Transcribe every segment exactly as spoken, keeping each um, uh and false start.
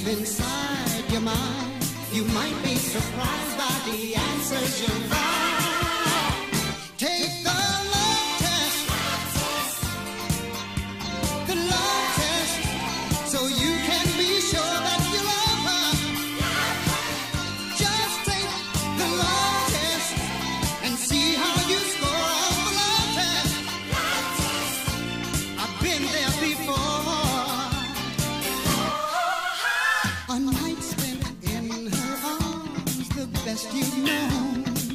inside your mind. You might be surprised by the answers you find. Take the love test, the love test, so you can be sure that you love her. Just take the love test and see how you score on the love test. I've been there before. A night spent in her arms, the best you've known.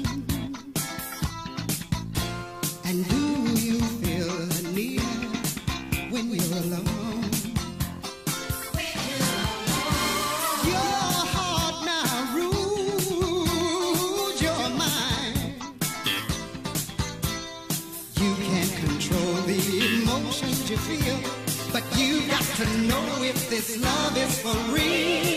And do you feel her near when you're alone? Your heart now rules your mind. You can't control the emotions you feel, but you got to know if this love is for real.